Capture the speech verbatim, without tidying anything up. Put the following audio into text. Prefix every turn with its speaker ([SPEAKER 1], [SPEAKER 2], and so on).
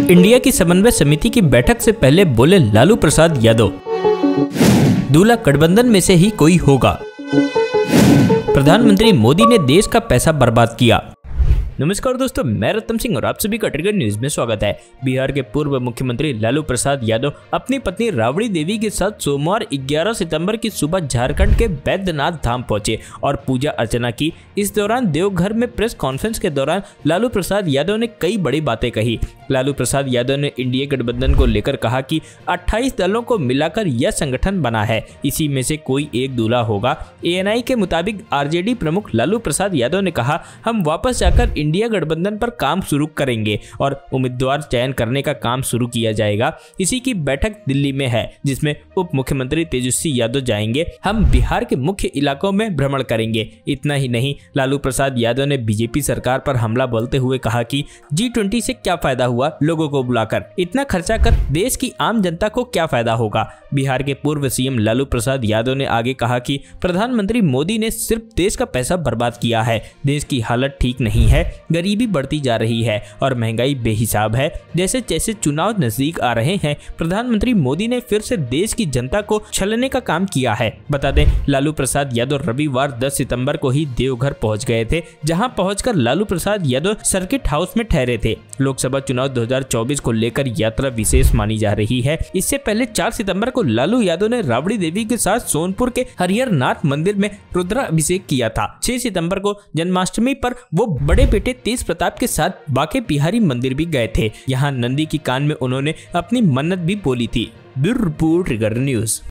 [SPEAKER 1] India की समन्वय समिति की बैठक से पहले बोले लालू प्रसाद यादव, दूल्हा गठबंधन में से ही कोई होगा। प्रधानमंत्री मोदी ने देश का पैसा बर्बाद किया। नमस्कार दोस्तों, मैं रतन सिंह और आप सभी का ट्रिगर न्यूज में स्वागत है। बिहार के पूर्व मुख्यमंत्री लालू प्रसाद यादव अपनी पत्नी राबड़ी देवी के साथ सोमवार ग्यारह सितंबर की सुबह झारखंड के बैद्यनाथ धाम पहुंचे और पूजा अर्चना की। इस दौरान देवघर में प्रेस कॉन्फ्रेंस के दौरान लालू प्रसाद यादव ने कई बड़ी बातें कही। लालू प्रसाद यादव ने इंडिया गठबंधन को लेकर कहा कि अट्ठाईस दलों को मिलाकर यह संगठन बना है, इसी में से कोई एक दूल्हा होगा। ए एन आई के मुताबिक आर जे डी प्रमुख लालू प्रसाद यादव ने कहा, हम वापस जाकर इंडिया गठबंधन पर काम शुरू करेंगे और उम्मीदवार चयन करने का काम शुरू किया जाएगा। इसी की बैठक दिल्ली में है, जिसमें उप मुख्यमंत्री तेजस्वी यादव जाएंगे। हम बिहार के मुख्य इलाकों में भ्रमण करेंगे। इतना ही नहीं, लालू प्रसाद यादव ने बीजेपी सरकार पर हमला बोलते हुए कहा कि जी ट्वेंटी से क्या फायदा हुआ, लोगों को बुलाकर इतना खर्चा कर देश की आम जनता को क्या फायदा होगा। बिहार के पूर्व सी एम लालू प्रसाद यादव ने आगे कहा कि प्रधानमंत्री मोदी ने सिर्फ देश का पैसा बर्बाद किया है। देश की हालत ठीक नहीं है, गरीबी बढ़ती जा रही है और महंगाई बेहिसाब है। जैसे जैसे चुनाव नजदीक आ रहे हैं, प्रधानमंत्री मोदी ने फिर से देश की जनता को छलने का काम किया है। बता दें, लालू प्रसाद यादव रविवार दस सितंबर को ही देवघर पहुंच गए थे, जहां पहुंचकर लालू प्रसाद यादव सर्किट हाउस में ठहरे थे। लोकसभा चुनाव दो हज़ार चौबीस को लेकर यात्रा विशेष मानी जा रही है। इससे पहले चार सितंबर को लालू यादव ने राबड़ी देवी के साथ सोनपुर के हरिहर नाथ मंदिर में रुद्राभिषेक किया था। छह सितंबर को जन्माष्टमी पर वो बड़े बेटे तेज प्रताप के साथ बांके बिहारी मंदिर भी गए थे। यहाँ नंदी की कान में उन्होंने अपनी मन्नत भी बोली थी। Bureau report trigger news.